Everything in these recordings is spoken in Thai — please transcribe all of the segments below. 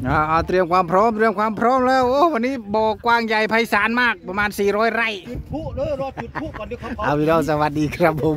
เตรียมความพร้อมแล้วโอ้วันนี้บ่อกว้างใหญ่ไพศาลมากประมาณ400 ไร่จุดพลุเลยรอจุดพลุก่อนเดี๋ยวเขาพี่น้องสวัสดีครับผม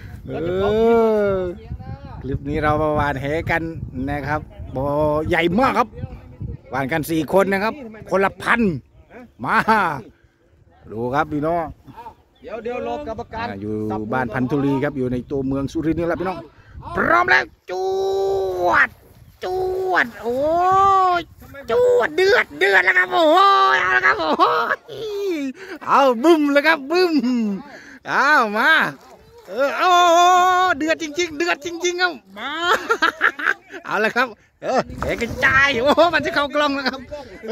คลิปนี้เรามาหวานแหกันนะครับบ่อใหญ่มากครับหวานกัน4 คนนะครับคนละพันมาดูครับพี่น้องเดี๋ยวรอกรรมการอยู่บ้านพันธุรีครับอยู่ในตัวเมืองสุรินทร์นี่แหละพี่น้องพร้อมแล้วจวดโอ้ยจวดเดือดแล้วครับโอ้ยเอาละครับโอ้ยเอาบึ้มเลยครับบึ้มเอามาเอาเดือดจริงครับมาเอาละครับเอกระจายโอ้มันจะเข้ากล้องนะครับ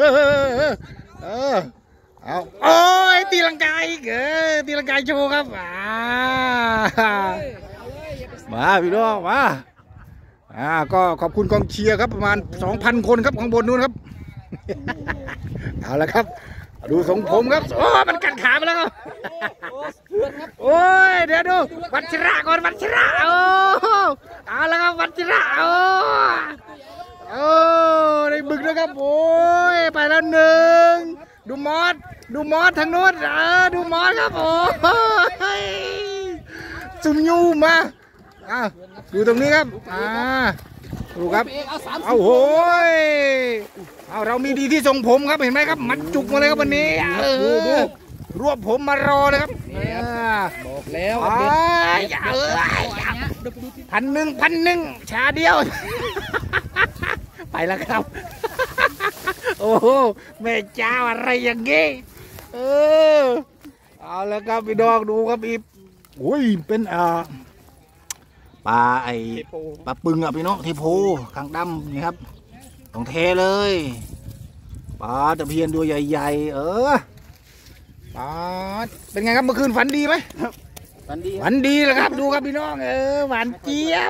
เอาโอ้ยตีลังกาอีกตีลังกาโชว์ครับมาพี่น้องมาก็ขอบคุณกองเชียร์ครับประมาณ 2,000 คนครับข้างบนนู้นครับเอาละครับดูทรงผมครับโอ้มันกัดขาไปแล้วครับโอ้ยเดี๋ยวดูวัชระก่อนวัชระโอ้เอาละครับวัชระโอ้ได้บึกแล้วครับโอ้ยไปแล้ว1ดูมอสทางโน้นดูมอสครับโอ้ยซุ่มยูมาดูตรงนี้ครับดูครับเอาโอ้ยเรามีดีที่ทรงผมครับเห็นไหมครับมัดจุกมาเลยครับวันนี้รวบผมมารอเลยครับบอกแล้ว 1,000 ชาเดียวไปแล้วครับโอ้แม่เจ้าอะไรอย่างงี้เอาแล้วครับพี่ดอกดูครับอีโอ้ยเป็นปลาปลาปึงพี่น้องเทโพคางดำนี่ครับของเทเลยปลาตะเพียนตัวใหญ่ๆปลาเป็นไงครับเมื่อคืนฝันดีไหมฝันดีแหละครับดูครับพี่น้องหวานเจี๊ยบ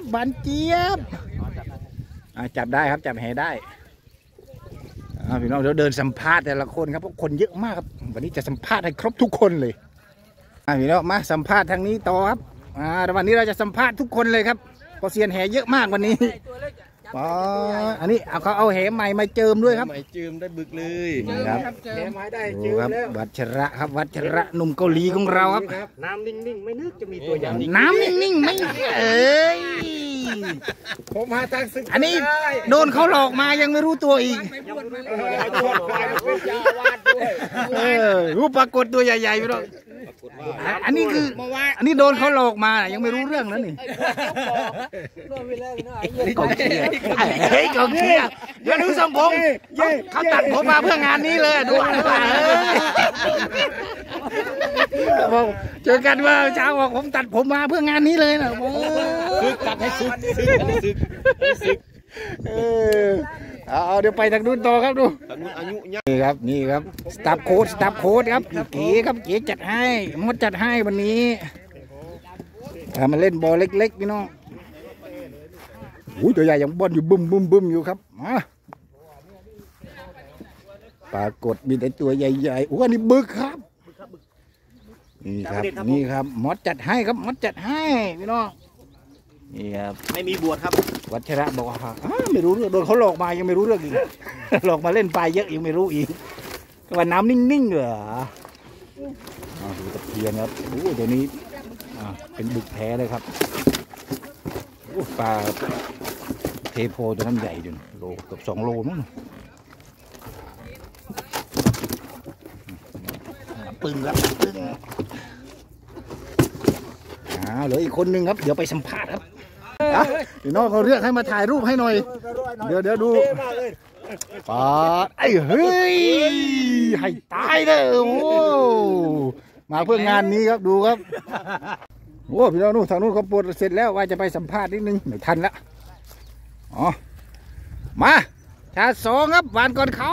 จับได้ครับจับแหได้พี่น้องเดี๋ยวเดินสัมภาษณ์แต่ละคนครับเพราะคนเยอะมากครับวันนี้จะสัมภาษณ์ให้ครบทุกคนเลยพี่น้องมาสัมภาษณ์ทางนี้ต่อครับวันนี้เราจะสัมภาษณ์ทุกคนเลยครับเพราะเซียนแหเยอะมากวันนี้อันนี้เขาเอาแหใหม่มาเจิมด้วยครับเจิมได้บึกเลยครับแหใหม่ได้เจิมแล้ววัชระหนุ่มเกาหลีของเราครับน้ำนิ่งๆไม่นึกจะมีตัวอย่างน้ำนิ่งๆไม่ผมมาทางศึกอันนี้โดนเขาหลอกมายังไม่รู้ตัวอีกรูปปรากฏตัวใหญ่ๆไปแล้วอันนี้คืออันนี้โดนเขาหลอกมายังไม่รู้เรื่องแล้วนี่กองเชียร์เดี๋ยวดูทรงผมเขาตัดผมมาเพื่องานนี้เลยดูเจอกันว่าเช้าบอกผมตัดผมมาเพื่องานนี้เลยนะคือตัดให้สึกเดี๋ยวไปทางนู้นต่อครับดูนี่ครับสตาฟโค้ดครับเก๋ครับเก๋จัดให้มดจัดให้วันนี้มาเล่นบอลเล็กๆพี่น้องตัวใหญ่ยังบอลอยู่บึ้มอยู่ครับปรากฏมีแต่ตัวใหญ่ๆอันนี้บึกครับนี่ครับมดจัดให้ครับมดจัดให้พี่น้องนี่ครับไม่มีบวชครับวัชระบอกว่าไม่รู้เรื่องโดนเขาหลอกมายังไม่รู้เรื่องอีกหลอกมาเล่นปลาเยอะยังไม่รู้อีกว่าน้ำนิ่งๆเหรอดูตะเพียนครับตัวนี้เป็นบึกแท้เลยครับปลาเทโพตัวนั้นใหญ่จนโลเกือบ2 โลมั้งปึ้งครับเหลืออีกคนนึงครับเดี๋ยวไปสัมภาษณ์ครับพี่น้องเขาเรียกให้มาถ่ายรูปให้หน่อยเดี๋ยวดูปลาเฮ้ยให้ตายเลยมาเพื่องานนี้ครับดูครับพี่น้องทางนู้นเขาปวดเสร็จแล้วว่าจะไปสัมภาษณ์นิดนึงไม่ทันละมาชา2ครับหวานก่อนเขา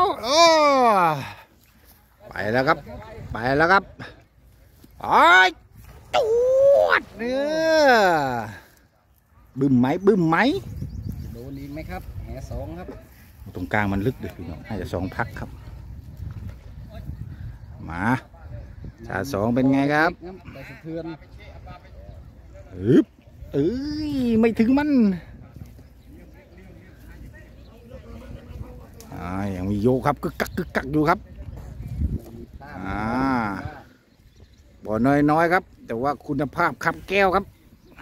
ไปแล้วครับจวดบึ้มไหมโดนอีกไหมครับแห2ครับตรงกลางมันลึกเลยพี่น้องน่าจะ2 พักครับมาชา2เป็นไงครับไม่ถึงมันยังมีโยครับกึกกักอยู่ครับบ่อน้อยครับแต่ว่าคุณภาพครับแก้วครับ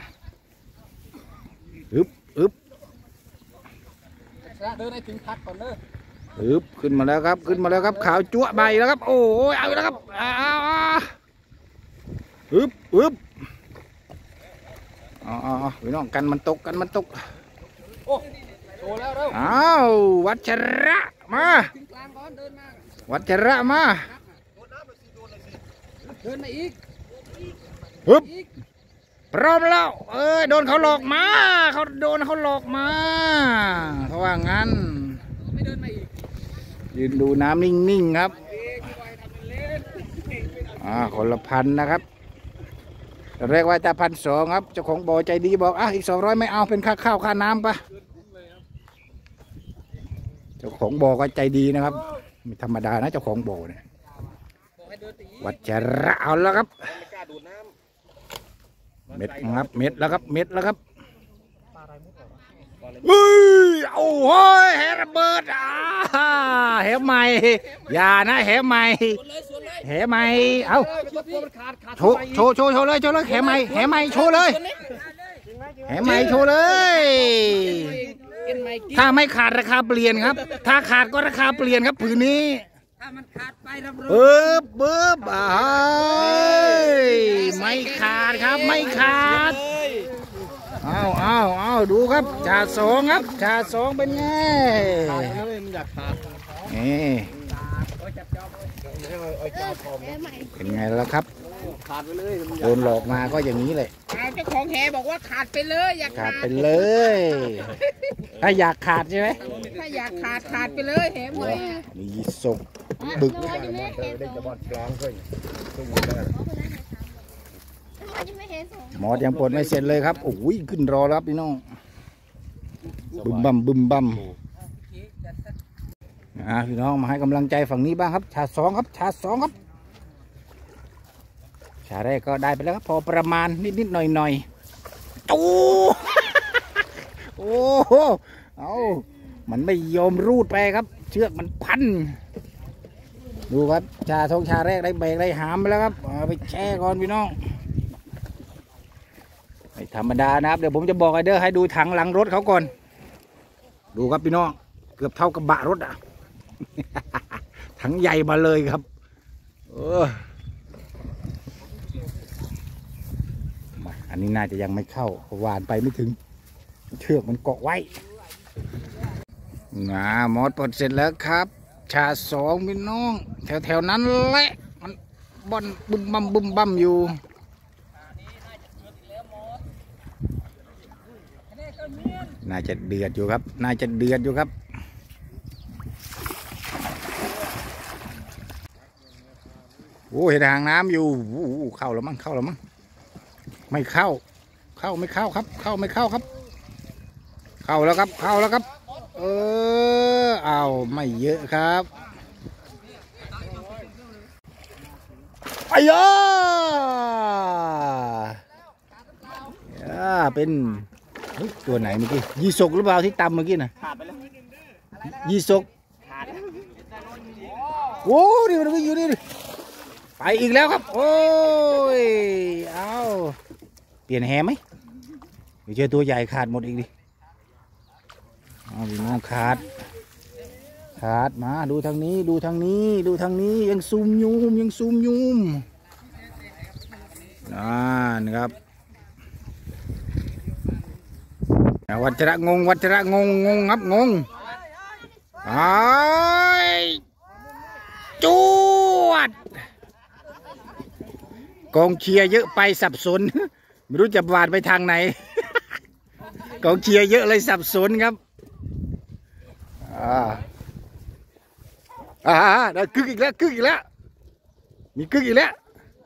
อึบเดินให้ถึงพักก่อนเด้อขึ้นมาแล้วครับขาวจั่วใบแล้วครับโอ้ยเอาแล้วครับพี่น้องกันมันตกโอ้โชว์แล้วเร็ววัชระมาวัชระมาเดินมาอีกพร้อมแล้วโดนเขาหลอกมาเขาหลอกมาเขาว่างั้นไม่เดินมาอีกยืนดูน้ำนิ่งๆครับคนละพันนะครับเรียกว่าจะ1,200ครับเจ้าของบ่อใจดีบอกอีก200ไม่เอาเป็นค่าข้าวค่าน้ำปะเจ้าของบ่อก็ใจดีนะครับไม่ธรรมดานะเจ้าของบ่อเนี่ยวัชระเอาแล้วครับเม็ดครับเม็ดแล้วครับเอาโอ้ยแหระเบิดแหใหม่อย่านะแหใหม่เอาโชว์เลยแหใหม่โชว์เลยถ้าไม่ขาดราคาเปลี่ยนครับถ้าขาดก็ราคาเปลี่ยนครับผืนนี้ถ้ามันขาดไปรับรองไม่ขาดครับไม่ขาดเอาดูครับชาสองครับชาสองเป็นไงนี่เป็นไงแล้วครับโดนหลอกมาก็อย่างนี้เลยเจ้าของแหบอกว่าขาดไปเลยอยากขาดไปเลยถ้าอยากขาดใช่ไหมถ้าอยากขาดไปเลยแหหมดมีศกบึกหมอยังปวดไม่เสร็จเลยครับโอ้ยขึ้นรอแล้วครับพี่น้องบึมบัมพี่น้องมาให้กำลังใจฝั่งนี้บ้างครับชาสองครับชาแรกก็ได้ไปแล้วครับพอประมาณนิดหน่อยโอ้เอามันไม่ยอมรูดไปครับเชือกมันพันดูครับชาแรกได้เบรกได้หามไปแล้วครับไปแช่ก่อนพี่น้องไม่ธรรมดานะครับเดี๋ยวผมจะบอกให้ดูถังหลังรถเขาก่อนดูครับพี่น้องเกือบเท่ากระบะรถถังใหญ่มาเลยครับอันนี้น่าจะยังไม่เข้าหวานไปไม่ถึงเชือกมันเกาะไว้หมดปลดเสร็จแล้วครับชาสองพี่น้องแถวนั้นแหละมันบอนบึมบั่มอยู่น่าจะเดือดอยู่ครับโอ้เห็นหางน้ำอยู่เข้าแล้วมั้งไม่เข้าครับเข้าแล้วครับเอาไม่เยอะครับเป็นตัวไหนเมื่อกี้ยีสกหรือเปล่าที่ตำเมื่อกี้น่ะยีสกโอ้ดิมันวิ่งอยู่นี่ไปอีกแล้วครับโอ้ยเอาเปลี่ยนแหไหมเดี๋ยวเจอตัวใหญ่ขาดหมดอีกดิพี่น้องขาดมาดูทางนี้ยังซูมยูมนะครับวัชระงงครับงงจวดกองเชียร์เยอะไปสับสนไม่รู้จะวาดไปทางไหนกองเชียร์เยอะเลยสับสนครับได้กึกอีกแล้วมีกึกอีกแล้ว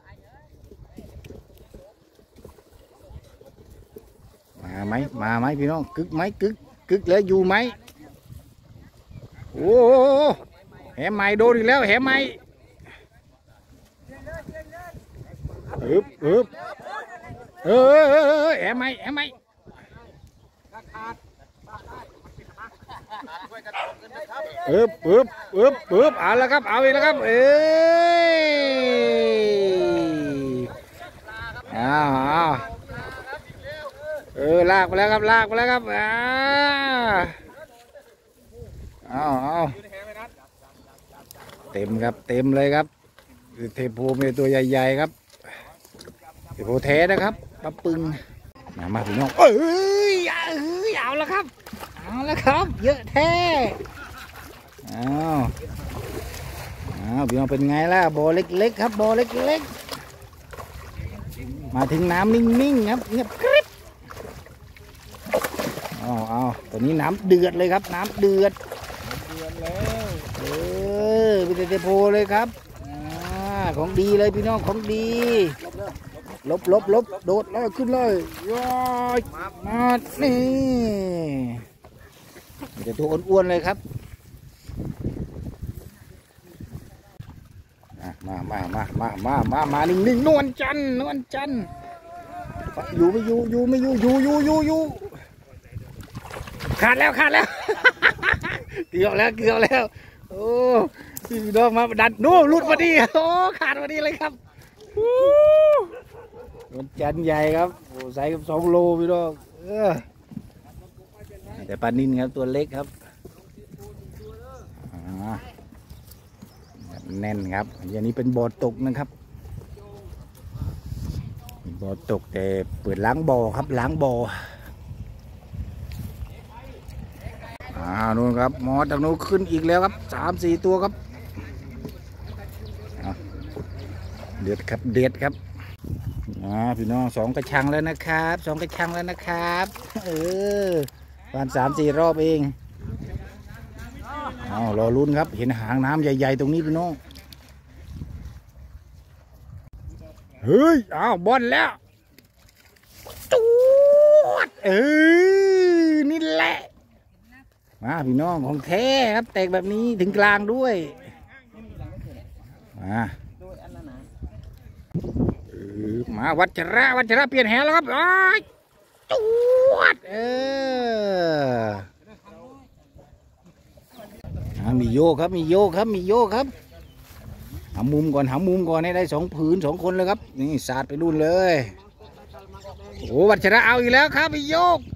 มาไหมพี่น้องกึกไหมกึกแล้วอยู่ไหมโอ้แหใหม่โดนอีกแล้วแหใหม่แหใหม่เอาแล้วครับเอาอีกแล้วครับเอาลากไปแล้วครับเอาเต็มครับเต็มเลยครับเทโพมีตัวใหญ่ๆครับเทโพแท้นะครับปลาปึงมาพี่น้องเอาแล้วครับเยอะแท้พี่น้องเป็นไงล่ะบ่อเล็กๆครับบ่อเล็กๆมาถึงน้ำนิ่งๆครับเงียบกริบตัวนี้น้ำเดือดเลยครับน้ำเดือดแล้วเป็นเทโพเลยครับของดีเลยพี่น้องของดีลบโดดเลยขึ้นเลยย้อยมานี่จะตัวอ้วนๆเลยครับมานิ่งๆนวลจันอยู่ไม่อยู่ขาดแล้ว เกือบแล้วโอ้พี่น้องมาดันโน่รุดพอดีโอ้ขาดพอดีเลยครับนวลจันใหญ่ครับโอ้ใส่กับ2 โลพี่น้องแต่ปลานิลครับตัวเล็กครับแน่นครับอย่างนี้เป็นบ่อตกนะครับบ่อตกแต่เปิดล้างบ่อครับล้างบ่อนู่นครับมอจากนู้นขึ้นอีกแล้วครับ3-4 ตัวครับเด็ดครับพี่น้อง2 กระชังแล้วนะครับประมาณ3-4 รอบเองรอลุ้นครับเห็นหางน้ำใหญ่ๆตรงนี้พี่น้องเฮ้ยบอลแล้วตูดนี่แหละมาพี่น้องของแท้ครับแตกแบบนี้ถึงกลางด้วยมาวัชระเปลี่ยนแหแล้วครับตูดมีโยกครับหามุมก่อนให้ได้2 ผืน2 คนเลยครับนี่สาดไปดูเลยโอ้วัชระเอาอีกแล้วครับมีโยก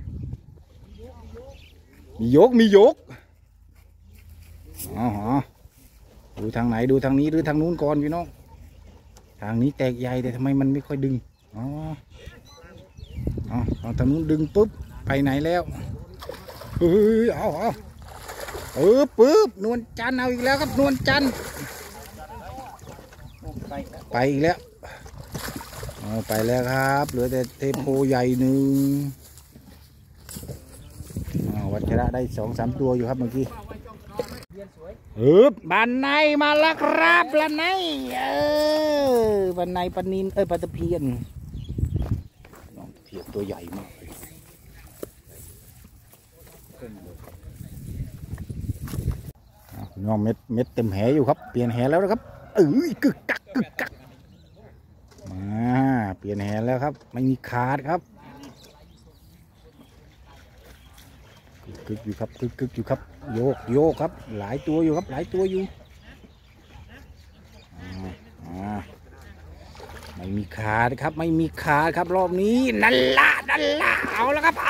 ดูทางไหนดูทางนี้หรือทางนู้นก่อนพี่น้องทางนี้แตกใหญ่แต่ทำไมมันไม่ค่อยดึงทางนู้นดึงปุ๊บไปไหนแล้วปึ๊บนวลจันทร์เอาอีกแล้วครับนวลจันทร์ไปอีกแล้วไปแล้วครับเหลือแต่เทโพใหญ่1วัชระได้2-3 ตัวอยู่ครับเมื่อกี้บานในมาแล้วครับบานในบานในปลานิลปลาตะเพียนน้องตะเพียนตัวใหญ่มากน้องเม็ดเต็มแหอยู่ครับเปลี่ยนแหแล้วนะครับกึกกักมาเปลี่ยนแหแล้วครับไม่มีขาดครับกึกอยู่ครับโยกครับหลายตัวอยู่ไม่มีขาดครับรอบนี้นั่นละเอาแล้วครับ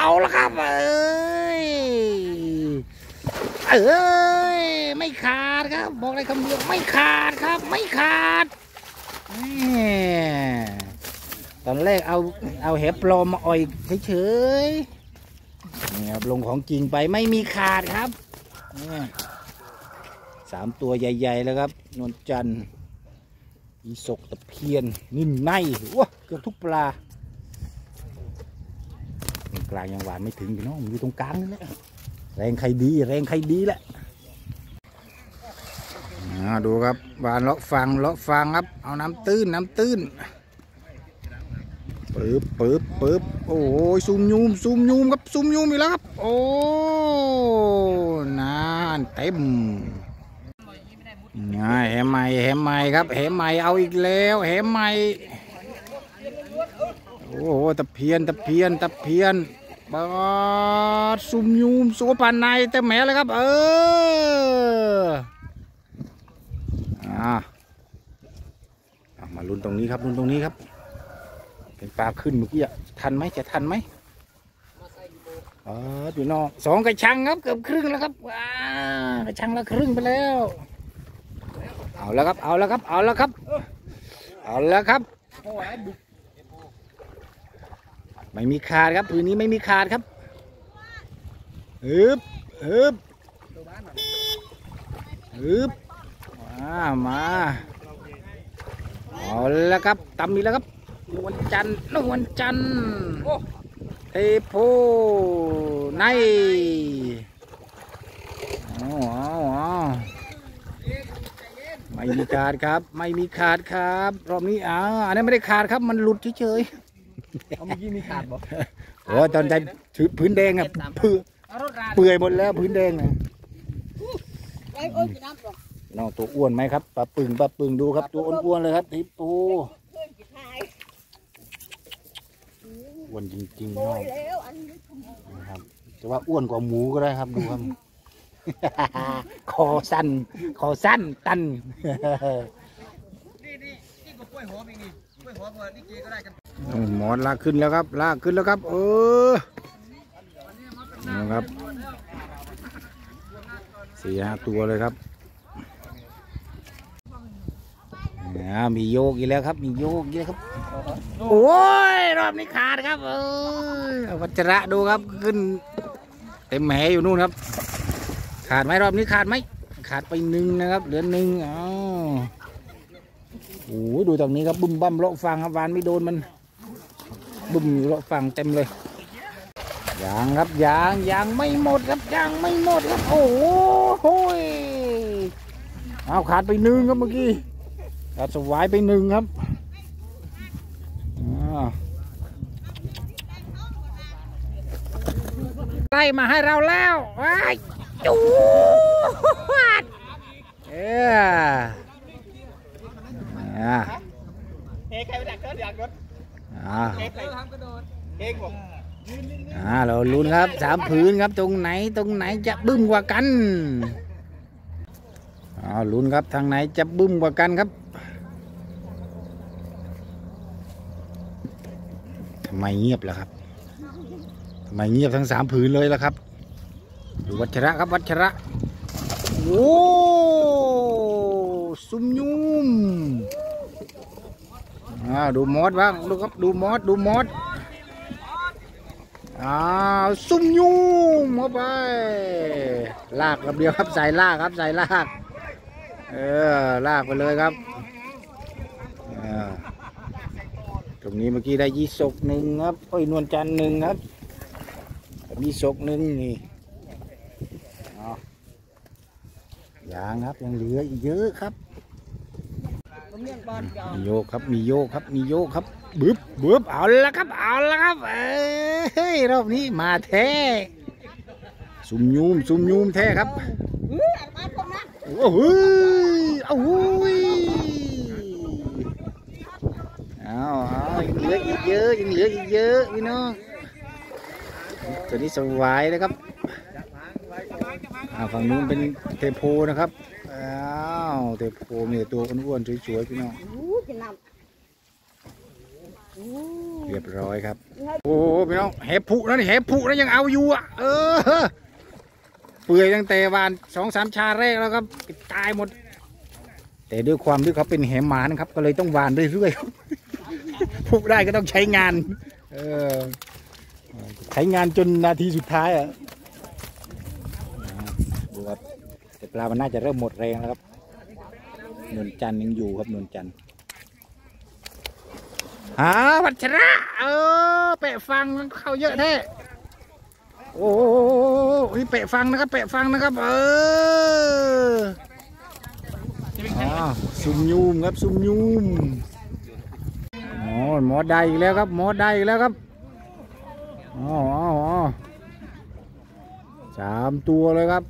ไม่ขาดครับบอกเลยคำเดียวไม่ขาดครับตอนแรกเอาแหปลอมมาอ่อยเฉยๆนี่ครับลงของจริงไปไม่มีขาดครับ3 ตัวใหญ่ๆแล้วครับนวลจันทร์อีสกตะเพียนนิ่มในว้าเกือบทุกปลาตรงกลางยังหวานไม่ถึงพี่น้องอยู่ตรงกลางนี่แหละแรงใครดีแหละดูครับหวานเลาะฟังครับเอาน้ำตื้นปึ๊บโอ้ยซุ่มยูมครับซุ่มยูมอีกแล้วครับโอ้นานเต็มแหใหม่ครับแหใหม่เอาอีกแล้วแหใหม่โอ้ตะเพียนบาดซุ่มยูมสัวปานในเต็มแหเลยครับมาลุ้นตรงนี้ครับลุ้นตรงนี้ครับเป็นปลาขึ้นเมื่อกี้ทันไหมจะทันไหมพี่น้อง2 กระชังครับเกือบครึ่งแล้วครับกระชังละครึ่งไปแล้วเอาแล้วครับเอาแล้วครับเอาแล้วครับเอาแล้วครับไม่มีขาดครับผืนนี้ไม่มีขาดครับฮึบมาเอาแล้วครับตำนี้แล้วครับนวลจันทร์เทโพในไม่มีขาดครับไม่มีขาดครับรอบนี้อันนี้ไม่ได้ขาดครับมันหลุดเฉยๆเมื่อกี้มีขาดบ่โอ้ตอนใจถือพื้นแดงเปื่อยหมดแล้วพื้นแดงน้องตัวอ้วนไหมครับปลาปึงดูครับตัวอ้วนๆเลยครับทิปโป้อ้วนจริงๆน้องนะครับจะว่าอ้วนกว่าหมูก็ได้ครับดูครับคอสั้นตันนี่ก็กล้วยหอมอีกนี่กล้วยหอมนี่เจก็ได้กันหมอนลากขึ้นแล้วครับนะครับนะครับ4-5 ตัวเลยครับมีโยกอีกแล้วครับมีโยกอีกแล้วครับโอ้ยรอบนี้ขาดครับวัชระดูครับขึ้นเต็มแหอยู่นู่นครับขาดไหมรอบนี้ขาดไหมขาดไป1นะครับเหลือ1โอ้ดูตรงนี้ครับบึ้มบั้มเลาะฟังครับวานไม่โดนมันบึ้มเลาะฟังเต็มเลยยางครับยางไม่หมดครับยางไม่หมดครับโอ้โหเอาขาดไป1ครับเมื่อกี้ขาดสวายไป1ครับไล่มาให้เราแล้วจูดเฮ้ใครไปดักเธออยากรถเราลุ้นครับ3 ผืนครับตรงไหนจะบึ้มกว่ากันลุ้นครับทางไหนจะบึ้มกว่ากันครับทำไมเงียบล่ะครับทำไมเงียบทั้ง3 ผืนเลยล่ะครับดูวัชระครับวัชระโอ้ซุ่มยุ่มดูมอสบ้างดูครับดูมอสซุ่มยุ่มเข้าไปลากกับเดียวครับใส่ลากครับลากลากไปเลยครับตรงนี้เมื่อกี้ได้ยี่สก1ครับนวลจันทร์1ครับมีสก1นี่ยังครับยังเหลืออีกเยอะครับมีโยกครับบึ๊บเอาละครับรอบนี้มาแท้ซุ่มยูมแท้ครับโอ้โหยังเหลืออีกเยอะพี่น้องตัวนี้สวายนะครับฝั่งนู้นเป็นเทโพนะครับเทโพมีตัวอ้วนๆสวยๆพี่น้องเรียบร้อยครับโอ้พี่น้องแหบผุนะยังเอาอยู่เปื่อยตั้งแต่วาน2-3 ชาแรกแล้วครับตายหมดแต่ด้วยความที่เขาเป็นแหหมานครับก็เลยต้องวานเรื่อยๆผุได้ก็ต้องใช้งานจนนาทีสุดท้ายดูครับแต่ปลามันน่าจะเริ่มหมดแรงแล้วครับนวลจันทร์ยังอยู่ครับนวลจันทร์วัชระเปะฟังเข้าเยอะแท้โอ้ยเปะฟังนะครับซุ่มยูมครับหมอได้อีกแล้วครับ3 ตัวเลยครับ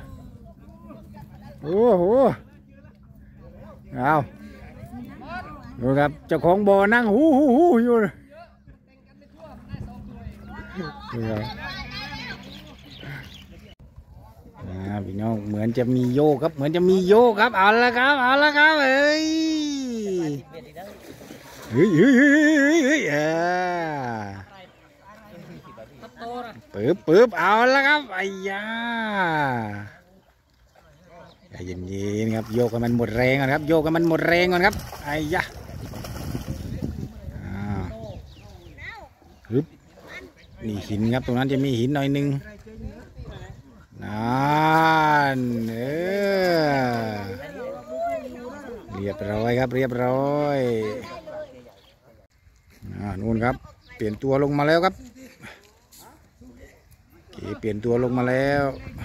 โอ้โหดูครับเจ้าของบ่อนั่งหูอยู่พี่น้องเหมือนจะมีโยกครับเหมือนจะมีโยกครับเอาละครับเอาละครับเอ้ยเฮ้ยปึ๊บเอาละครับไอ้ยาใจเย็นๆครับโยกกันมันหมดแรงก่อนครับโยกกันมันหมดแรงก่อนครับไอ้ยาปึ๊บนี่หินครับตรงนั้นจะมีหินหน่อยนึงนั่นเรียบร้อยครับเรียบร้อยนู่นครับเปลี่ยนตัวลงมาแล้วครับเปลี่ยนตัวลงมาแล้ว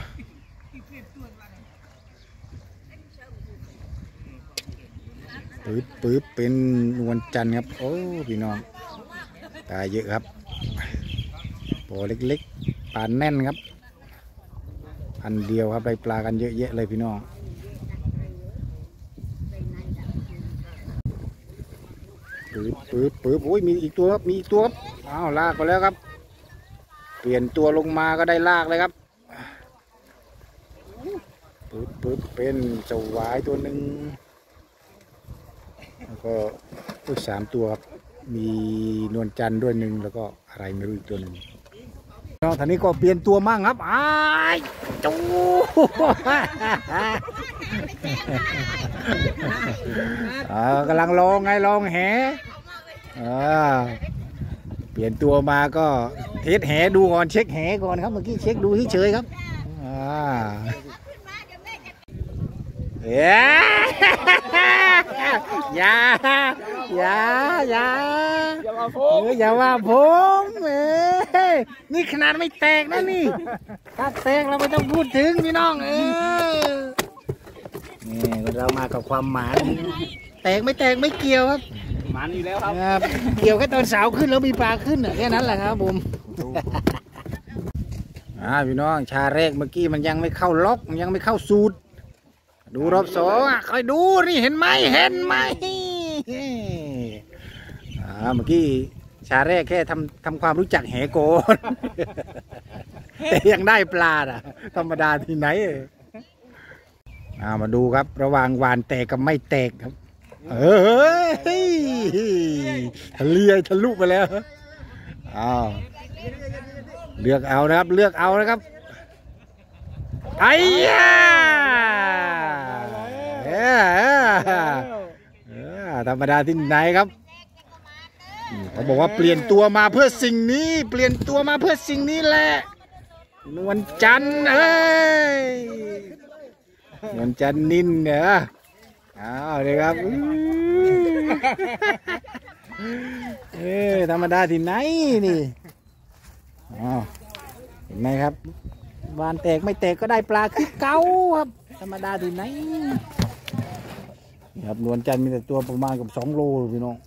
ปึ๊บเป็นนวลจันทร์ครับโอ้พี่น้องตายเยอะครับปอเล็กๆปลาแน่นครับอันเดียวครับได้ปลากันเยอะแยะเลยพี่น้องปึ๊บโอ้ยมีอีกตัวครับมีอีกตัวครับอ้าวลากไปแล้วครับเปลี่ยนตัวลงมาก็ได้ลากเลยครับปึ๊บเป็นเจ้าหวายตัวหนึ่งแล้วก็3 ตัวครับมีนวลจันทร์ด้วยหนึ่งแล้วก็อะไรไม่รู้อีกตัวหนึ่งน้องท่านนี้ก็เปลี่ยนตัวมั่งครับอ้ายจูกำลังลองไงลองแหเปลี่ยนตัวมาก็เทสแหดูก่อนเช็คแหก่อนครับเมื่อกี้เช็คดูเฉยๆครับอย่าว่าผมนี่ขนาดไม่แตกนะนี่ถ้าแตกเราไม่ต้องพูดถึงพี่น้องนี่เรามากับความหมายแตกไม่เกี่ยวครับหมันอยู่แล้วครับเกี่ยวแค่ตอนสาวขึ้นแล้วมีปลาขึ้นแค่นั้นแหละครับผมพี่น้องชาแรกเมื่อกี้มันยังไม่เข้าล็อกยังไม่เข้าสูตรดูรอบสองคอยดูนี่เห็นไหมเมื่อกี้ชาแรกแค่ทำความรู้จักแหโกนแต่ยังได้ปลาธรรมดาที่ไหนมาดูครับระหว่างวานแตกกับไม่แตกครับทะลุไปแล้วเลือกเอานะครับเลือกเอานะครับไอ้ยาธรรมดาที่ไหนครับเขาบอกว่าเปลี่ยนตัวมาเพื่อสิ่งนี้เปลี่ยนตัวมาเพื่อสิ่งนี้แหละนวลจันทร์นวลจันทร์นินเนี่ยเลยครับธรรมดาที่ไหนนี่เห็นไหมครับวานแตกไม่แตกก็ได้ปลาคือเก่าครับธรรมดาที่ไหนครับนวลจันทร์มีแต่ตัวประมาณกับ2 โลพี่น้อง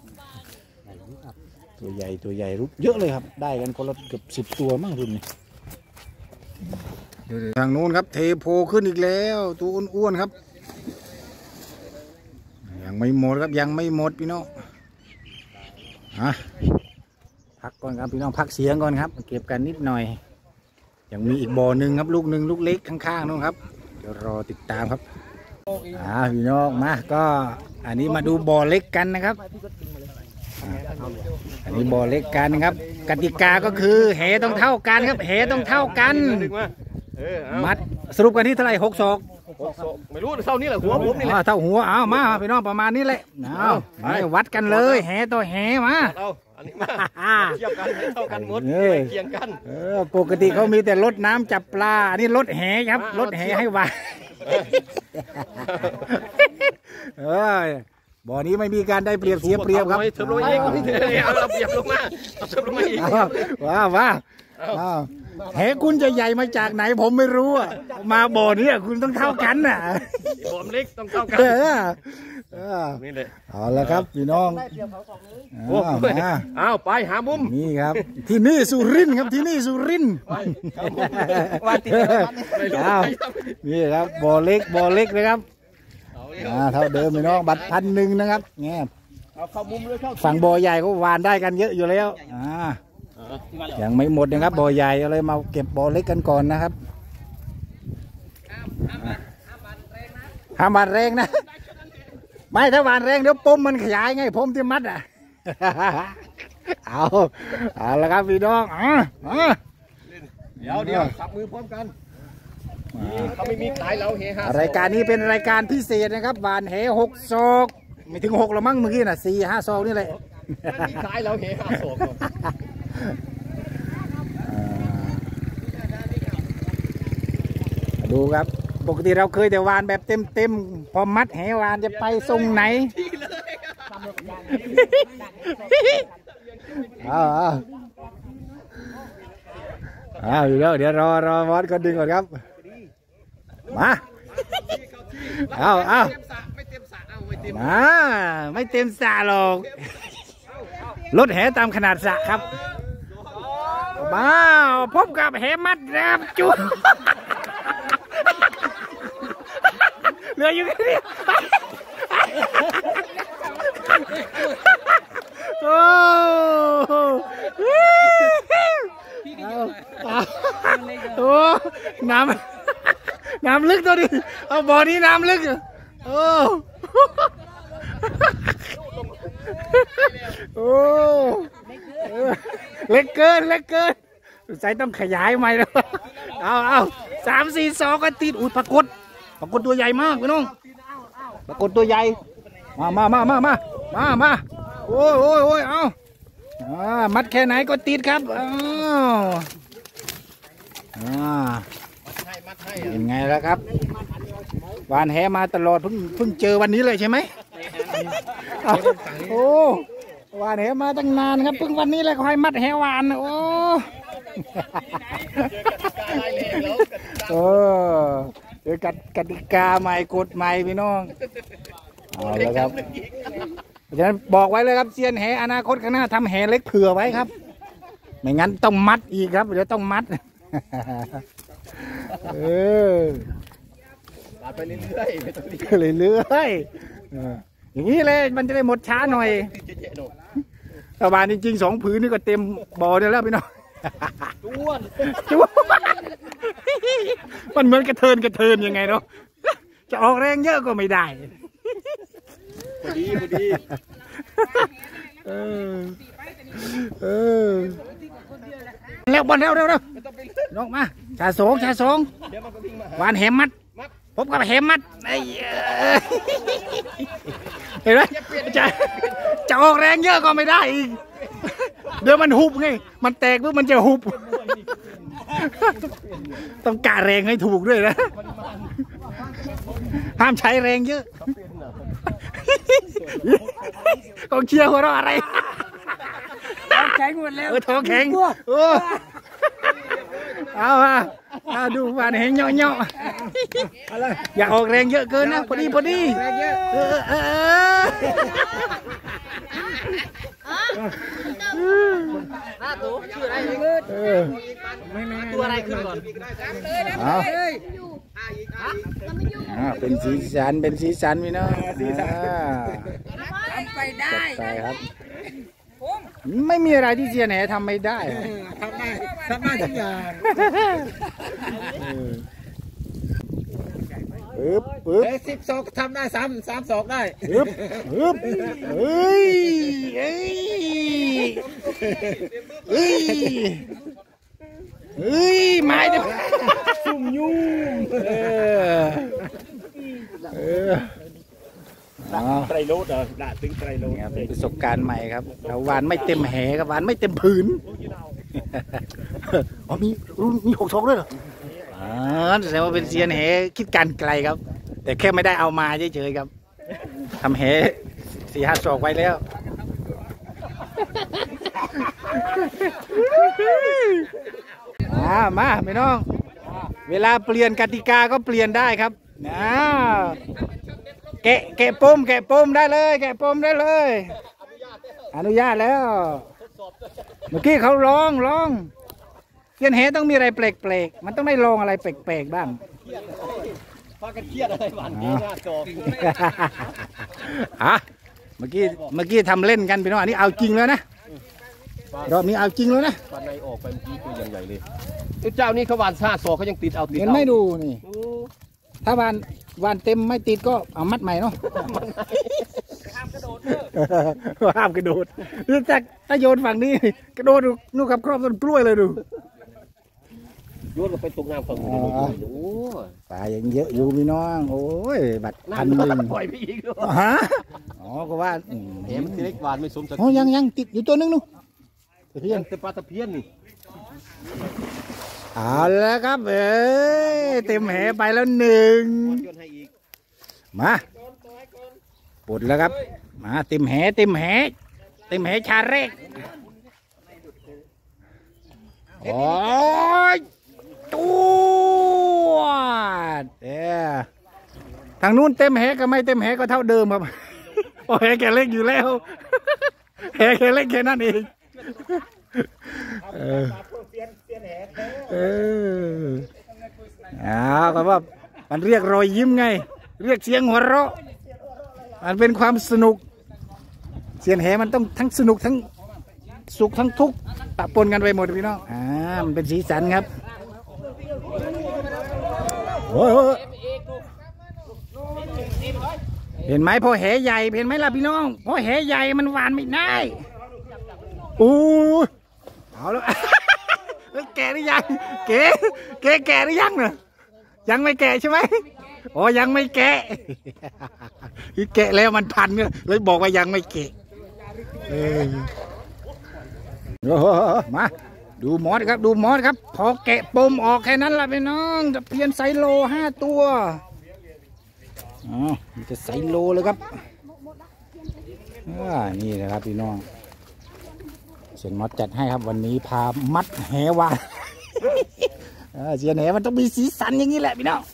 ตัวใหญ่รุกเยอะเลยครับได้กันคนละเกือบ10 ตัวมั้งรุ่นนี้ทางโน้นครับเทโพขึ้นอีกแล้วตัวอ้วนๆครับยังไม่หมดครับยังไม่หมดพี่น้องพักก่อนครับพี่น้องพักเสียงก่อนครับเก็บกันนิดหน่อยยังมีอีกบ่อหนึ่งครับลูกเล็กข้างๆนู้นครับเดี๋ยวรอติดตามครับพี่น้องมาก็อันนี้มาดูบ่อเล็กกันนะครับอันนี้บ่อเล็กกันครับกติกาก็คือแหต้องเท่ากันครับแหต้องเท่ากันมัดสรุปกันที่เท่าไหร่6 ศอกไม่รู้เท่านี้แหละหัวผมนี่แหละเท่าหัวมาพี่น้องประมาณนี้แหละวัดกันเลยแหต่อแหมาอันนี้มาเทียบกันเท่ากันหมดเคียงกันปกติเขามีแต่รถน้ำจับปลาอันนี้รถแหครับรถแหให้วางบ่อนี้ไม่มีการได้เปรียบเสียเปรียบครับเทิบลงอีกเอาเปรียบลงมาเทิบลงมาอีกว้าแหคุณจะใหญ่มาจากไหนผมไม่รู้มาบ่อนี้คุณต้องเท่ากันบ่อเล็กต้องเท่ากันนี่เลยเอาละครับพี่น้องไปหามุมนี่ครับที่นี่สุรินทร์ครับที่นี่สุรินทร์นี่ครับบ่อเล็กนะครับเท่าเดิมพี่น้องบัตร1,000นะครับเงี้ยฝั่งบ่อใหญ่ก็วานได้กันเยอะอยู่แล้วยังไม่หมดนะครับบ่อใหญ่เอาเลยมาเก็บบ่อเล็กกันก่อนนะครับห้ามบานแรงนะไม่ถ้าบานแรงเดี๋ยวปมมันขยายไงผมที่มัดอ่ะเอาละครับพี่น้องเดี๋ยวสับมือพร้อมกันเขาไม่มีขายเราเฮฮารายการนี้เป็นรายการพิเศษนะครับบานแห6 ศอกไม่ถึง6หรอมั้งเมื่อกี้น่ะ4-5 ศอกนี่แหละมีขายเราเฮฮาโศกดูครับปกติเราเคยแต่วานแบบเต็มพอมัดแหวานจะไปทรงไหนอยู่แล้วเดี๋ยวรอวอดก็ดึงก่อนครับมามาไม่เต็มสระหรอกรถแหตามขนาดสระครับมาพบกับแหมัดแรมจุดเหลืออยู่แค่นี้โอ้น้ำลึกตัวนี้เอาบ่อนี้น้ำลึกโอ้เล็กเกินใส่ต้องขยายใหม่แล้วเอา3-4 ศอกก็ติดอุดปรากฏตัวใหญ่มากพี่น้องปรากฏตัวใหญ่มาโอ้ยเอามัดแค่ไหนก็ติดครับเป็นไงแล้วครับวานแหมาตลอดเพิ่งเจอวันนี้เลยใช่ไหมโอ้วานแหมาตั้งนานครับเพิ่งวันนี้เลยคอยมัดแหวานโอ้เดี๋ยวกติกาใหม่กฎใหม่พี่น้องเอาละครับเพราะฉะนั้นบอกไว้เลยครับเซียนแหอนาคตข้างหน้าทำแหเล็กเผื่อไว้ครับไม่งั้นต้องมัดอีกครับเดี๋ยวต้องมัดไปเรื่อยอย่างนี้เลยมันจะได้หมดช้าหน่อยตะวันจริงๆ2 ผืนนี่ก็เต็มบ่อได้แล้วพี่น้องจ้วนมันเหมือนกระเทินยังไงเนาะจะออกแรงเยอะก็ไม่ได้พอดีแล้วบอลเร็วน้องมาชาสองวานแหมมัดพบกับแหมมัดเห็นไหมจะออกแรงเยอะก็ไม่ได้อีกเดี๋ยวมันหุบไงมันแตกปุ๊บมันจะหุบต้องกะแรงให้ถูกด้วยนะห้ามใช้แรงเยอะกองเชียร์หัวเราะอะไรท้องแข็งหมดแล้วท้องแข็งเอาดูวานแหงเนาะอย่าออกแรงเยอะเกินนะพอดีตัวอะไรขึ้นก่อนเป็นสีสันพี่น้องไปได้ครับไม่มีอะไรที่เซียนแหทำไม่ได้ทำได้ทุกอย่าง10 ศอกทำได้3 ศอกได้เฮ้ยไม่เดี๋ยวซุ่มยุ่งไตรโลดด่าถึงไตรโลดเป็นประสบการณ์ใหม่ครับเราวานไม่เต็มแหครับวานไม่เต็มผืนมี6 ศอกด้วยเหรอแสดงว่าเป็นเซียนแหคิดการไกลครับแต่แค่ไม่ได้เอามาเฉยๆครับทำแห4-5 ศอกไว้แล้วมาพี่น้องเวลาเปลี่ยนกติกาก็เปลี่ยนได้ครับแกะปมได้เลยอนุญาตแล้วเมื่อกี้เขาลองเซียนแหต้องมีอะไรแปลกๆมันต้องได้ลองอะไรแปลกๆบ้างพากันเครียดอะไรหวานหน้าจอเมื่อกี้ทำเล่นกันพี่น้องอันนี้เอาจริงแล้วนะรอบนี้เอาจริงแล้วนะปลาในออกไปเมื่อกี้ตัวอย่างใหญ่เลยเจ้านี้เขาหวานซ่าซอเขายังติดเอาติดเห็นเอาไหม่ดูนี่ ถ้าวานเต็มไม่ติดก็เอามัดใหม่เนาะ ห้ามกระโดดหรือถ้าโยนฝั่งนี้กระโดดนู่นกับครอบต้นกล้วยเลยดูโยนลงไปตรงน้ำฝั่งนู้นโอ้ปลายังเยอะอยู่พี่น้องโอ้ยบัตรพันหน้ำนึ่งปล่อยไปอีกด้วยฮะอ๋อก็ว่าแหมมันเล็กหวานไม่สมศักดิ์โอ้ยังติดอยู่ตัวนึงนู่นตะเพียนแต่ปลาตะเพียนนี่เอาแล้วครับเต็มแหไปแล้วหนึ่งโยนให้อีกมาปลดแล้วครับมาเต็มแหชาเรกโอ้ยตัวทางนู้นเต็มแหกับไม่เต็มแหก็เท่าเดิมครับโอ้แหแกเล็กอยู่แล้วแหแกเล็กแค่นั้นเองก็ว่ามันเรียกรอยยิ้มไงเรียกเสียงหัวเราะมันเป็นความสนุกเสียนแหมันต้องทั้งสนุกทั้งสุขทั้งทุกข์ปะปนกันไปหมดพี่น้องมันเป็นสีสันครับโอ้เห็นไหมพอแหใหญ่เห็นไหมล่ะพี่น้องพอแหใหญ่มันหวานไม่ได้เอาแล้วแก่หรือยังแก่หรือยังเนี่ยยังไม่แก่ใช่ไหมอ๋อยังไม่แก่แก่แล้วมันพันเนี่ยเลยบอกว่ายังไม่แก่มาดูมอสครับพอแกะปมออกแค่นั้นละพี่น้องจะเพียนไซโล5 ตัวมันจะไซโลเลยครับนี่นะครับพี่น้องเสียนมอสจัดให้ครับวันนี้พามัดแหวานเสียนแหมันต้องมีสีสันอย่างนี้แหละพี่น้อง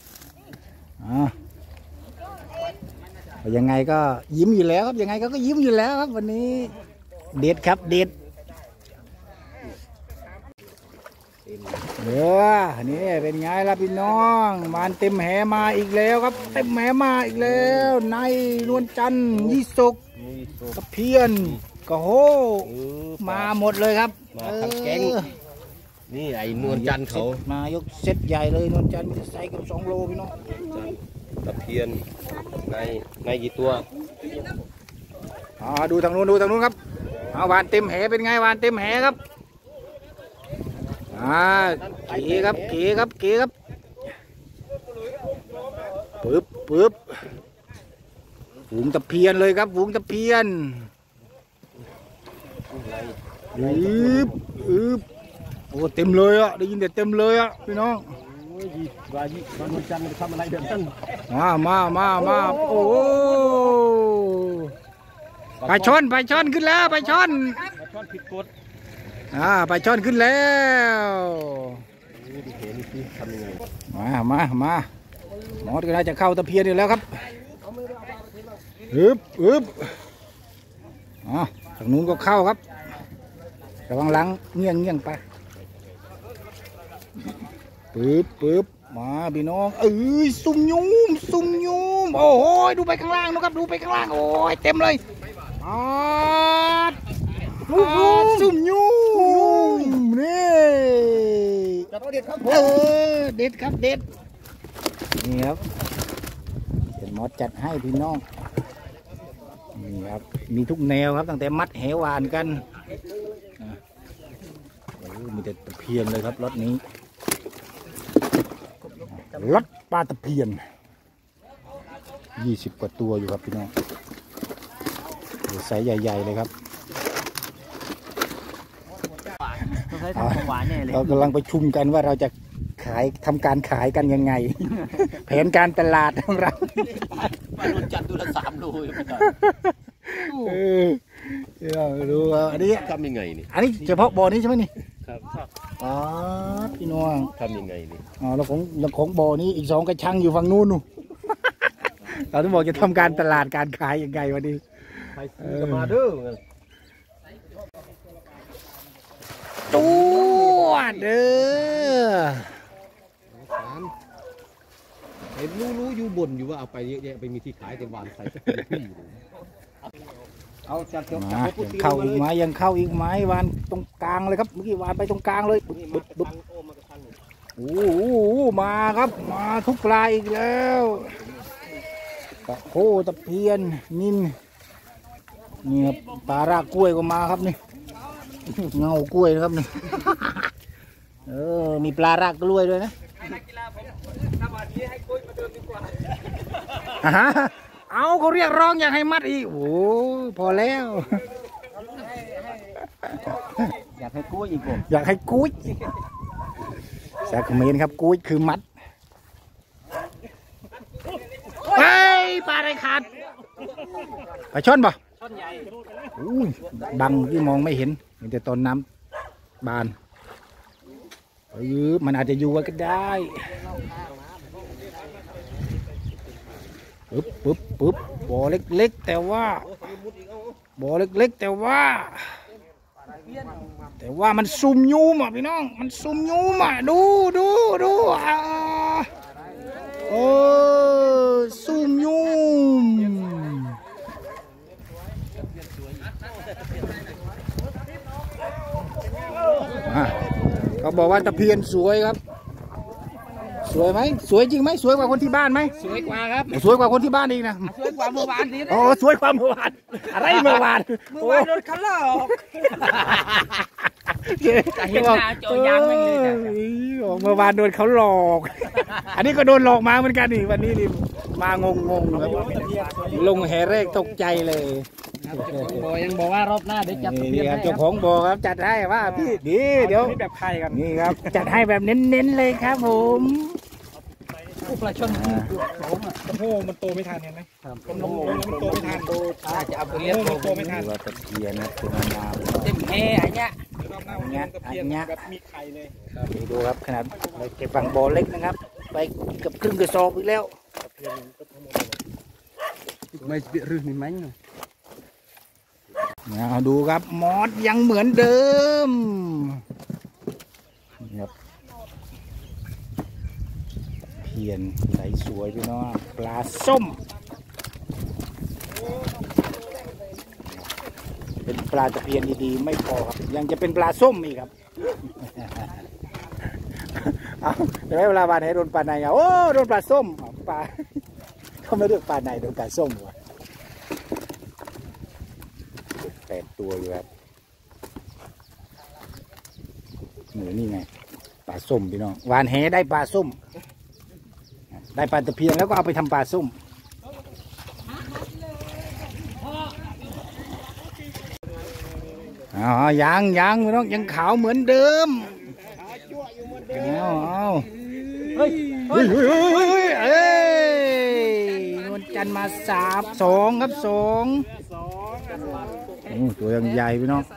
ยังไงก็ยิ้มอยู่แล้วครับยังไงก็ยิ้มอยู่แล้วครับวันนี้เด็ดครับเด็ดนี่เป็นไงล่ะพี่น้องมันเต็มแหมาอีกแล้วครับเต็มแหมาอีกแล้วในนวลจันทร์ยี่สกกระเพียนกระโหมาหมดเลยครับมาทั้งแก๊งนี่ไอ้นวลจันทร์เขามายกเซตใหญ่เลยนวลจันทร์จะใส่กับ2 โลพี่น้องตะเพียนในกี่ตัวดูทางนู้นครับวานเต็มแหเป็นไงวานเต็มแหครับเก๋ครับปึ๊บฝูงตะเพียนเลยครับฝูงตะเพียนโอ้เต็มเลยอ่ะได้ยินแต่เต็มเลยอ่ะพี่น้องนวลจันทร์มันทำอะไรแบบนั้นมาโอ้ไปช่อนขึ้นแล้วไปช่อนผิดกฎไปช่อนขึ้นแล้วมาหมอก็น่าจะเข้าตะเพียนอยู่แล้วครับทางนู้นก็เข้าครับระวังหลังเงี้ยงไปปึ๊บมาพี่น้องซุ่มยุ่มโอ้โหดูไปข้างล่างนะครับดูไปข้างล่างโอ้ยเต็มเลยซุ่มยุ่มนี่เด็ดครับเด็ดนี่ครับเป็นมอสจัดให้พี่น้องนี่ครับมีทุกแนวครับตั้งแต่มัดแหวานกันมีแต่ตะเพียนเลยครับรถนี้รถปลาตะเพียน20 กว่าตัวอยู่ครับพี่น้องไซส์ใหญ่ๆเลยครับเรากำลังประชุมกันว่าเราจะทำการขายกันยังไง แผนการตลาดของเราปลาโดนจัดตัวละ3 โลดูอันนี้ทำยังไงนี่อันนี้เฉพาะบ่อนี้ใช่ไหมนี่ครับพี่น้องทำยังไงนี่แล้วของบ่อนี้อีก2 กระชังอยู่ฝั่งนู้นนู่นเราต้องบอกจะทำการตลาดการขายยังไงวันนี้ใครจะมาเด้อตัวเด้อเห็นรู้อยู่บนอยู่ว่าเอาไปเยอะแยะไปมีที่ขายแต่วานใส่ที่เอาจับมายังเข้าอีกไหมยังเข้าอีกไหมวานตรงกลางเลยครับเมื่อกี้วานไปตรงกลางเลยบึ๊บโอ้โหมาครับมาทุกปลาอีกแล้วตะโคตะเพียนนินนี่ครับปลารากกล้วยก็มาครับนี่เงากล้วยนะครับนี่มีปลารากกล้วยด้วยนะเอาเขาเรียกร้องอยากให้มัดอีกโอ้พอแล้วอยากให้กู้อีกผมอยากให้กุ้ยแซกเมนครับกุ้ยคือมัดเฮ้ยปลาอะไรขาดปลาช่อนป่ะช่อนใหญ่บังที่มองไม่เห็นเห็นแต่ตอนน้ำบานมันอาจจะอยู่ก็ได้ปึ๊บบ่อเล็กๆแต่ว่าบ่อเล็กๆแต่ว่ามันซุ่มยูมอ่ะพี่น้องมันซุ่มยูมอ่ะดูโอ้ซุ่มยูมเขาบอกว่าตะเพียนสวยครับสวยไหมสวยจริงไหมสวยกว่าคนที่บ้านไหมสวยกว่าครับสวยกว่าคนที่บ้านอีกนะสวยกว่าเมื่อวานนี้โอ้สวยกว่าเมื่อวานอะไรเมื่อวานโดนคันลอกเห็นหน้าโจยังไม่เลยเมื่อวานโดนเขาหลอกอันนี้ก็โดนหลอกมาเหมือนกันนี่วันนี้นี่มางงลงแห่แรกตกใจเลยยังบอกว่ารอบหน้าเดี๋ยวจัดเพียนเจ้าของบอกครับจัดให้ว่าพี่ดีเดี๋ยวแบบไทยกันนี่ครับจัดให้แบบเน้นๆเลยครับผมปลาช่อนกระโพมันโตไม่ทันเห็นไหมมันโตไม่ทันจะเอาไปเลี้ยงมันโตไม่ทันว่าตะเพียนนะคุณนาเต็มแห่อันเนี้ยแบบมีไข่เลยดูครับขนาดเก็บฝั่งบ่อเล็กนะครับไปกับครึ่งกระสอบอีกแล้วไม่เปรี้ยรึมั้ยดูครับมอสยังเหมือนเดิมครับเพียนไหลสวยพี่น้องปลาส้มเป็นปลาตะเพียนดีๆไม่พอครับยังจะเป็นปลาส้มอีกครับเอาแต่เวลาบานให้โดนปลาในโอ้โดนปลาส้มปลาเขาไม่เรียกปลาในโดนปลาส้มวะ8 ตัวอยู่ครับเหนือนี่ไงปลาส้มพี่น้องวานแหได้ปลาส้มได้ปลาตะเพียนแล้วก็เอาไปทำปลาส้มยังพี่น้องยังขาวเหมือนเดิมเอาเฮ้ยนวลจันทร์มา2ครับ2ตัวยังใหญ่พี่น้อง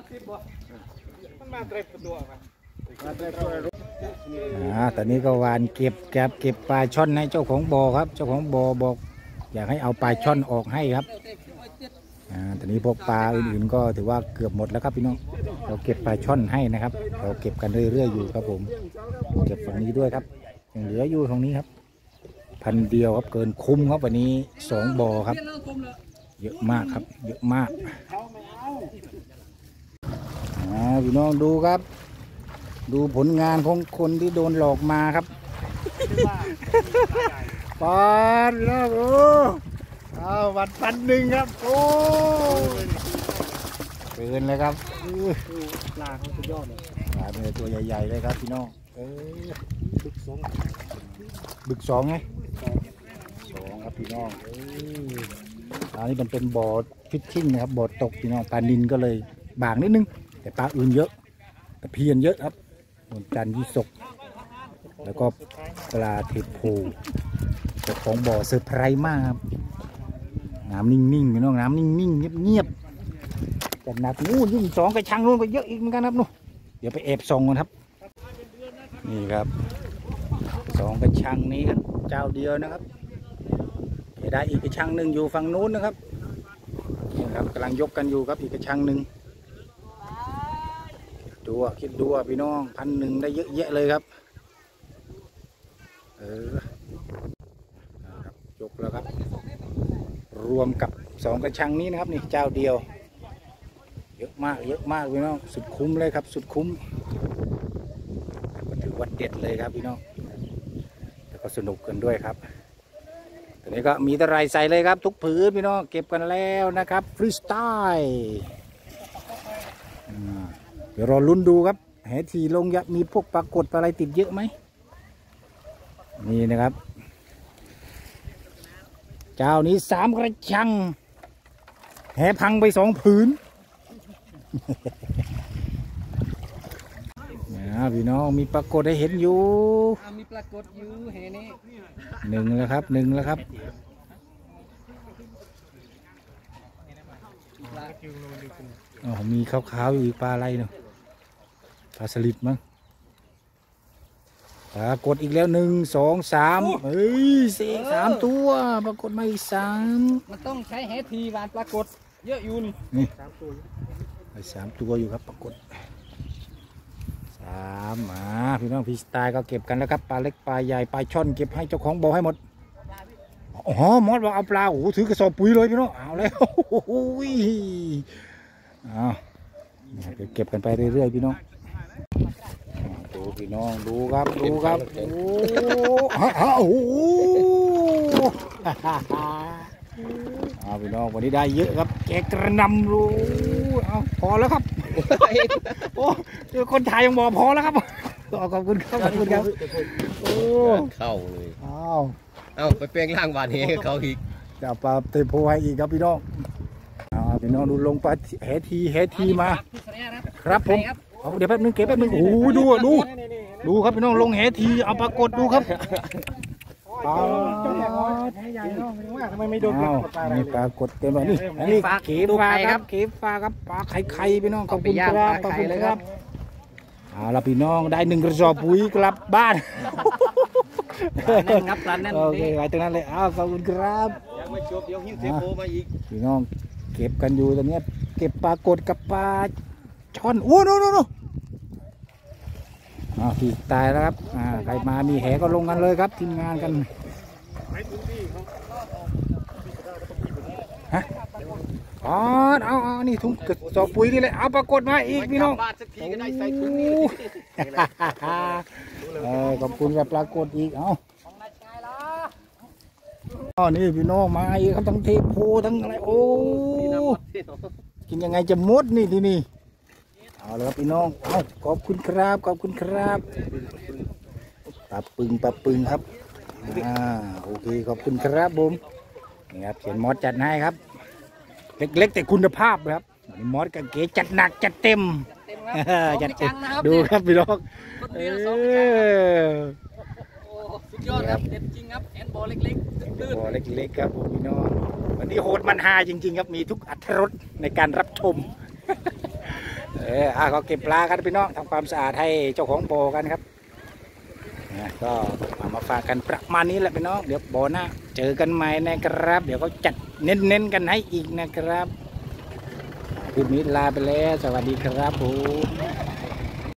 ตอนนี้ก็วานเก็บปลาช่อนให้เจ้าของบ่อครับเจ้าของบ่อบอกอยากให้เอาปลาช่อนออกให้ครับตอนนี้พวกปลาอื่นๆก็ถือว่าเกือบหมดแล้วครับพี่น้องเราเก็บปลาช่อนให้นะครับเราเก็บกันเรื่อยๆอยู่ครับผมเก็บฝั่งนี้ด้วยครับยังเหลืออยู่ตรงนี้ครับ1,000 เดียวครับเกินคุ้มครับวันนี้2 บ่อครับเยอะมากครับเยอะมากพี่น้องดูครับดูผลงานของคนที่โดนหลอกมาครับปอนแล้วโอ้วัด1,000ครับโอ้เกินเลยครับปลาเขาสุดยอดเลยปลาเป็นตัวใหญ่ๆเลยครับพี่น้องบึก 2ไง2ครับพี่น้องอันนี้มันเป็นบ่อฟิชชิ่งนะครับบ่อตกพี่น้องปลานิลก็เลยบางนิดนึงแต่ปลาอื่นเยอะแต่เพียนเยอะครับนวลจันทร์ยี่สกแล้วก็ปลาเทโพเจ้าของบ่อเซอร์ไพรส์มากครับน้ำนิ่งๆพี่น้องน้ำนิ่งๆเงียบๆแต่หนักนู่นยิ่ง2กระชังนู่นก็เยอะอีกเหมือนกันครับนู่นเดี๋ยวไปแอบส่องกันครับนี่ครับ2กระชังนี้ครับเจ้าเดียวนะครับได้อีกกระชังหนึ่งอยู่ฝั่งนู้นนะครับนี่ครับกำลังยกกันอยู่ครับอีกกระชังหนึ่งคิดดูพี่น้อง1,000ได้เยอะแยะเลยครับครับยกแล้วครับรวมกับ 12 กระชังนี้นะครับนี่เจ้าเดียวเยอะมากพี่น้องสุดคุ้มเลยครับสุดคุ้มก็ถือว่าเด็ดเลยครับพี่น้องแล้วก็สนุกกันด้วยครับตอนนี้ก็มีตะไคร้ใส่เลยครับทุกผืนพี่น้องเก็บกันแล้วนะครับฟรีสไตล์เดี๋ยวรอลุ้นดูครับแหทีลงจะมีพวกปรากฏอะไรติดเยอะไหมนี่นะครับเจ้านี้3 กระชังแหพังไป2 ผืนพี่น้องมีปรากฏให้เห็นอยู่มีปรากฏอยู่เห็นนี่ 1แล้วครับ1แล้วครับมีขาวๆอยู่อีกปลาอะไรเนาะปลาสลิดมั้งปรากฏอีกแล้ว1 2 3เฮ้ย3 ตัวปรากฏมาอีก3 มันต้องใช้แหทีวานปรากฏเยอะอยู่นี่3 ตัว3 ตัวอยู่ครับปรากฏพี่น้องพี่สไตล์ก็เก็บกันแล้วครับปลาเล็กปลาใหญ่ปลาช่อนเก็บให้เจ้าของบ่อให้หมดอ๋อมอสบอกเอาปลาโอ้โหถือกระสอบปุ๋ยเลยพี่น้องเอาแล้วโอ้ยเก็บกันไปเรื่อยๆพี่น้องดูพี่น้องดูครับโอ้โหพี่น้องวันนี้ได้เยอะครับแกกระนำรู้พอแล้วครับโอ้คนไทยยังบอกพอแล้วครับขอบคุณครับโอ้เข้าเลยเอาไปเปลงร่างบานเฮเขาอีกจะปลาเตะโพให้อีกครับพี่น้องพี่น้องดูลงปลาแหทีมาครับผมเดี๋ยวแป๊บนึงเก็บแป๊บนึงโอ้ดูครับพี่น้องลงแหทีเอาปรากฏดูครับทำไมไม่โดนปรากฏปลาอะไรปรากฏเต็มเลยนี่เก็บปลาครับเก็บปลาครับปลาไข่พี่น้องขอบคุณครับขอบคุณครับเอาละพี่น้องได้1 กระสอบปุ๋ยกลับบ้านงับปลาแน่นโอเคไว้ตรงนั้นเลยขอบคุณครับยังไม่จบเดี๋ยวหิ้วเทโพมาอีกพี่น้องเก็บกันอยู่ตอนนี้เก็บปรากฏกับปลาช่อนโอ้โน่พี่ตายแล้วครับใครมามีแหก็ลงกันเลยครับทีมงานกันเอานี่ถุงกระสอบปุ๋ยนี่เลยเอาปรากฏมาอีกพี่น้องขอบคุณกับปรากฏอีกนี่พี่น้องมาอีกครับทั้งเทโพทั้งอะไรโอ้กินยังไงจะหมดนี่ที่นี่เอาเลยครับพี่น้องขอบคุณครับปลาปึงครับโอเคขอบคุณครับผมนี่ครับเขียนมอสจัดให้ครับเล็กๆแต่คุณภาพครับมอสกับเก๋จัดหนักจัดเต็มจัดเต็มดูครับพี่น้องสุดยอดครับเด็ดจริงครับแอนบอลเล็กๆบอลเล็กๆครับพี่น้องวันนี้โหดมันฮาจริงๆครับมีทุกอรรถรสในการรับชมเขาเก็บปลากันพี่น้องทำความสะอาดให้เจ้าของบ่อกันครับก็มาฝากกันประมาณนี้แหละพี่น้องเดี๋ยวบ่อหน้าเจอกันใหม่นะครับเดี๋ยวเขาจัดเน้นกันให้อีกนะครับคลิปนี้ลาไปแล้วสวัสดีครับผม